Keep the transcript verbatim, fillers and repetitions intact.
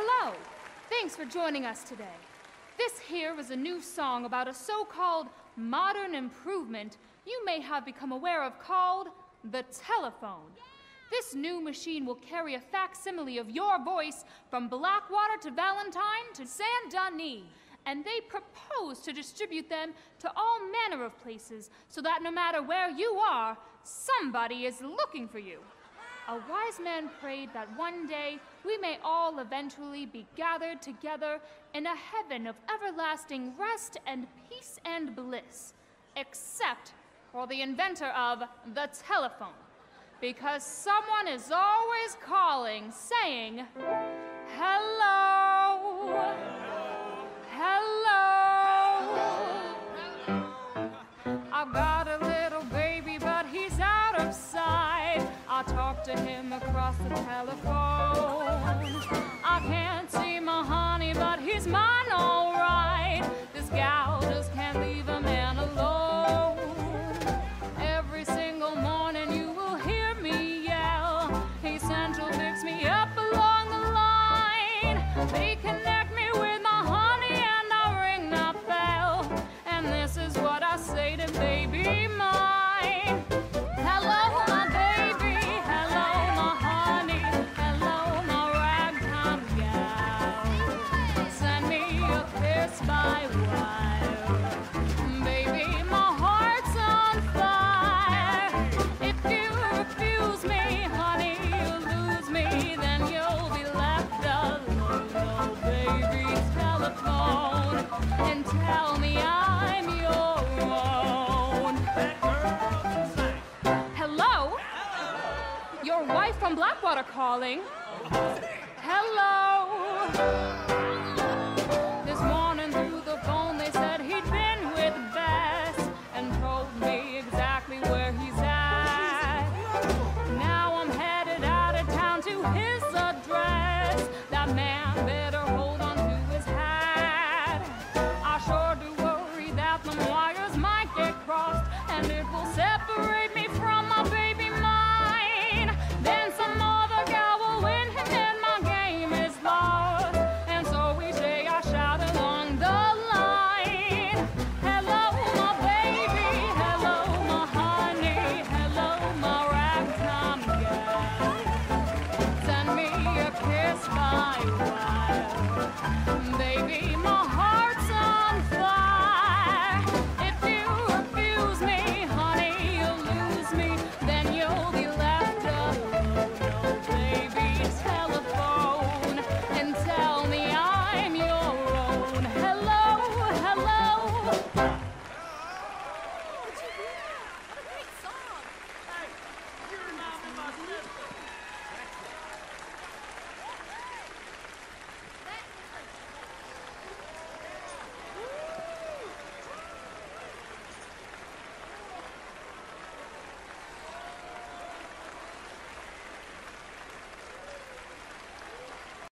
Hello. Thanks for joining us today. This here is a new song about a so-called modern improvement you may have become aware of called the telephone. This new machine will carry a facsimile of your voice from Blackwater to Valentine to Saint Denis, and they propose to distribute them to all manner of places so that no matter where you are, somebody is looking for you. A wise man prayed that one day we may all eventually be gathered together in a heaven of everlasting rest and peace and bliss, except for the inventor of the telephone, because someone is always calling, saying, hello, hello. I've got a little baby, but he's out of sight. I talk to him across the telephone. I can't see my honey, but he's mine all right. This gal just can't leave a man alone. Every single morning you will hear me yell. He central picks me up along the line. They connect me with my honey and I ring that bell. And this is what I say to baby mine. Hello, my baby. Hello, my honey. Hello, my ragtime gal. Send me a kiss by wire. Baby, my heart's on fire. If you refuse me, honey, you'll lose me. Then you'll be left alone. Oh, baby, telephone and tell me I'm your own. Hello? Your wife from Blackwater calling. Hello?